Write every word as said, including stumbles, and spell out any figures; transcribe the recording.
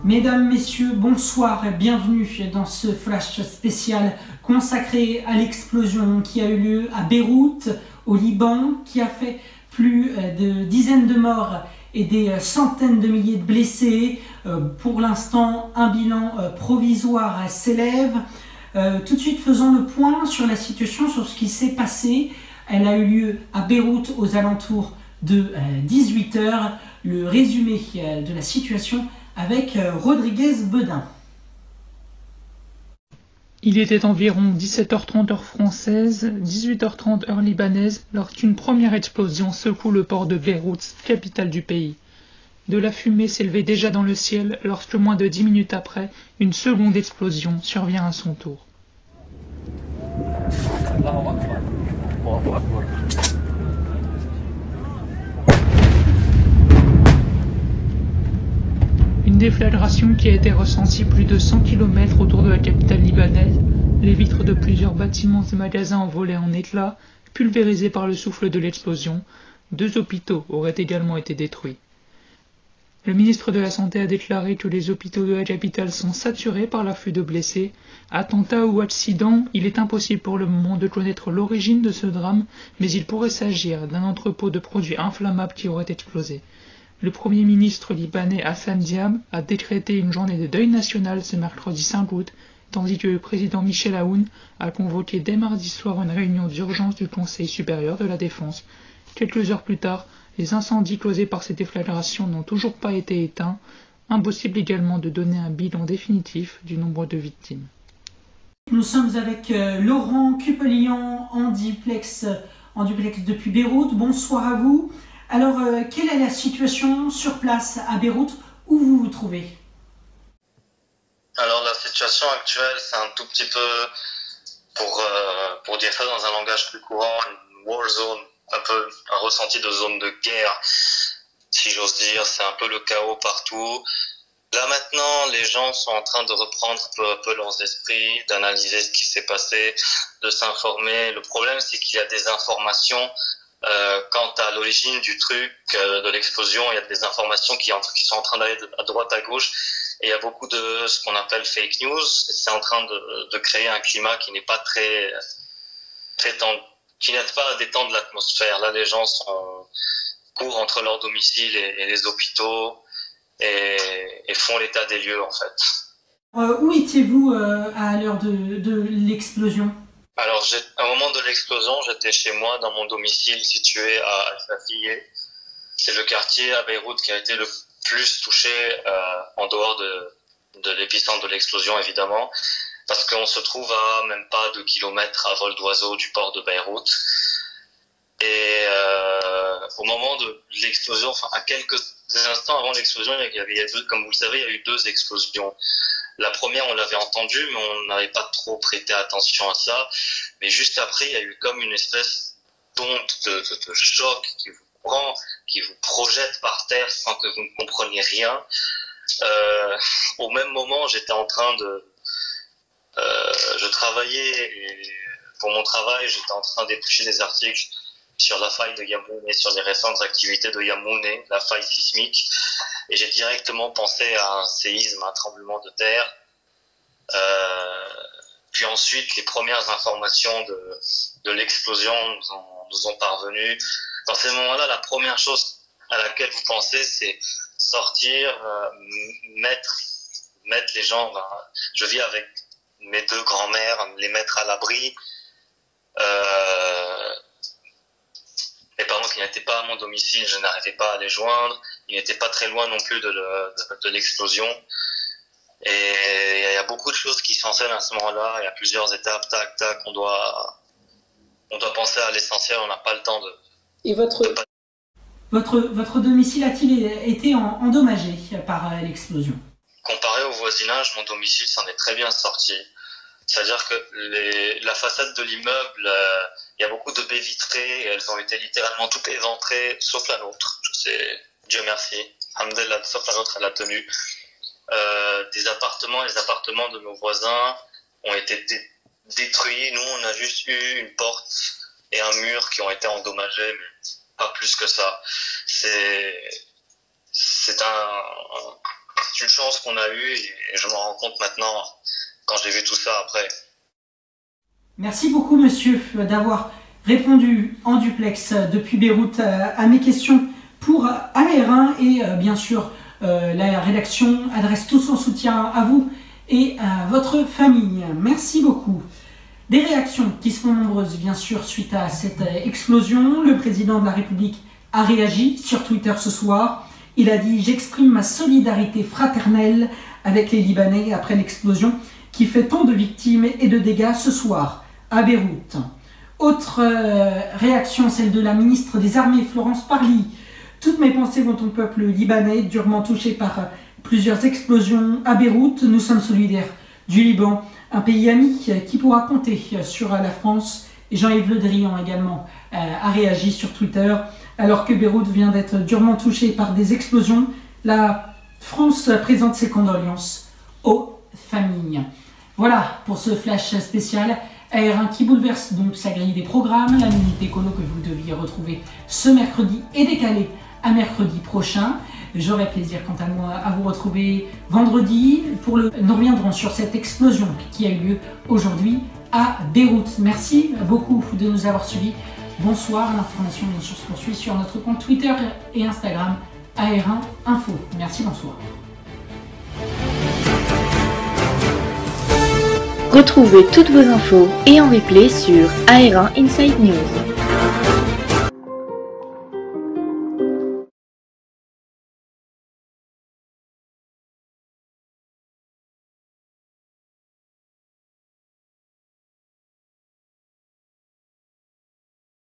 Mesdames, Messieurs, bonsoir et bienvenue dans ce flash spécial consacré à l'explosion qui a eu lieu à Beyrouth, au Liban, qui a fait plus de dizaines de morts et des centaines de milliers de blessés. Pour l'instant, un bilan provisoire s'élève. Tout de suite, faisons le point sur la situation, sur ce qui s'est passé. Elle a eu lieu à Beyrouth aux alentours de dix-huit heures. Le résumé de la situation avec Rodriguez Bedin. Il était environ dix-sept heures trente heure française, dix-huit heures trente heure libanaise, lorsqu'une première explosion secoue le port de Beyrouth, capitale du pays. De la fumée s'élevait déjà dans le ciel lorsque moins de dix minutes après, une seconde explosion survient à son tour. Une déflagration qui a été ressentie plus de cent kilomètres autour de la capitale libanaise, les vitres de plusieurs bâtiments et magasins envolées en éclats, pulvérisées par le souffle de l'explosion. Deux hôpitaux auraient également été détruits. Le ministre de la Santé a déclaré que les hôpitaux de la capitale sont saturés par l'afflux de blessés. Attentat ou accident, il est impossible pour le moment de connaître l'origine de ce drame, mais il pourrait s'agir d'un entrepôt de produits inflammables qui aurait explosé. Le Premier ministre libanais Hassan Diab a décrété une journée de deuil national ce mercredi cinq août, tandis que le président Michel Aoun a convoqué dès mardi soir une réunion d'urgence du Conseil supérieur de la défense. Quelques heures plus tard, les incendies causés par ces déflagrations n'ont toujours pas été éteints. Impossible également de donner un bilan définitif du nombre de victimes. Nous sommes avec euh, Laurent Cupelian en duplex, en duplex depuis Beyrouth. Bonsoir à vous. Alors, euh, quelle est la situation sur place à Beyrouth, où vous vous trouvez? Alors, la situation actuelle, c'est un tout petit peu, pour, euh, pour dire ça dans un langage plus courant, une war zone, un peu un ressenti de zone de guerre, si j'ose dire. C'est un peu le chaos partout. Là maintenant, les gens sont en train de reprendre peu à peu leurs esprits, d'analyser ce qui s'est passé, de s'informer. Le problème, c'est qu'il y a des informations Euh, quant à l'origine du truc, euh, de l'explosion. Il y a des informations qui, en, qui sont en train d'aller à droite, à gauche, et il y a beaucoup de ce qu'on appelle fake news. C'est en train de, de créer un climat qui n'est pas très, très tend, qui n'aide pas à détendre l'atmosphère. Là, les gens sont, courent entre leur domicile et, et les hôpitaux et, et font l'état des lieux, en fait. Euh, où étiez-vous euh, à l'heure de, de l'explosion? Alors, j'ai, au moment de l'explosion, j'étais chez moi, dans mon domicile situé à Al-Safiye. C'est le quartier à Beyrouth qui a été le plus touché euh, en dehors de, de l'épicentre de l'explosion, évidemment, parce qu'on se trouve à même pas deux kilomètres à vol d'oiseau du port de Beyrouth. Et euh, au moment de l'explosion, enfin à quelques instants avant l'explosion, il y avait, il y a deux, comme vous le savez, il y a eu deux explosions. La première, on l'avait entendue, mais on n'avait pas trop prêté attention à ça. Mais juste après, il y a eu comme une espèce d'onde de, de, de choc qui vous prend, qui vous projette par terre sans que vous ne compreniez rien. Euh, au même moment, j'étais en train de... Euh, je travaillais, et pour mon travail, j'étais en train d'éplucher des articles sur la faille de Yamouné, sur les récentes activités de Yamouné, la faille sismique. Et j'ai directement pensé à un séisme, un tremblement de terre. Euh, puis ensuite, les premières informations de, de l'explosion nous ont, nous ont parvenu. Dans ces moments-là, la première chose à laquelle vous pensez, c'est sortir, euh, mettre, mettre les gens... Ben, je vis avec mes deux grands-mères, les mettre à l'abri. Euh, mes parents qui n'étaient pas à mon domicile, je n'arrivais pas à les joindre. Ils n'étaient pas très loin non plus de, le, de, de l'explosion. Et il y a beaucoup de choses qui s'enseignent à ce moment-là. Il y a plusieurs étapes, tac, tac. On doit, on doit penser à l'essentiel. On n'a pas le temps de... Et votre, de... votre, votre domicile a-t-il été endommagé par l'explosion? Comparé au voisinage, mon domicile s'en est très bien sorti. C'est-à-dire que les, la façade de l'immeuble, euh, il y a beaucoup de baies vitrées et elles ont été littéralement toutes éventrées, sauf la nôtre. Je sais, Dieu merci. Alhamdulillah, sauf la nôtre, elle a tenu. Euh, des appartements, les appartements de nos voisins ont été dé- détruits. Nous, on a juste eu une porte et un mur qui ont été endommagés, mais pas plus que ça. C'est, c'est un, c'est une chance qu'on a eue et je m'en rends compte maintenant quand j'ai vu tout ça après. Merci beaucoup, monsieur, d'avoir répondu en duplex depuis Beyrouth à mes questions pour A R un et bien sûr euh, la rédaction adresse tout son soutien à vous et à votre famille. Merci beaucoup. Des réactions qui se font nombreuses bien sûr suite à cette explosion. Le président de la République a réagi sur Twitter ce soir. Il a dit « J'exprime ma solidarité fraternelle avec les Libanais après l'explosion qui fait tant de victimes et de dégâts ce soir à Beyrouth ». Autre euh, réaction, celle de la ministre des Armées, Florence Parly. « Toutes mes pensées vont au peuple libanais, durement touché par euh, plusieurs explosions à Beyrouth. Nous sommes solidaires du Liban, un pays ami euh, qui pourra compter euh, sur euh, la France. » Et Jean-Yves Le Drian également euh, a réagi sur Twitter. Alors que Beyrouth vient d'être durement touché par des explosions, la France présente ses condoléances aux familles. Voilà pour ce flash spécial. A R un qui bouleverse donc sa grille des programmes. La minute écolo que vous deviez retrouver ce mercredi est décalée à mercredi prochain. J'aurai plaisir quant à moi à vous retrouver vendredi. Pour le... Nous reviendrons sur cette explosion qui a eu lieu aujourd'hui à Beyrouth. Merci beaucoup de nous avoir suivis. Bonsoir, l'information bien sûr se poursuit sur notre compte Twitter et Instagram A R un Info. Merci, bonsoir. Retrouvez toutes vos infos et en replay sur A R un Inside News.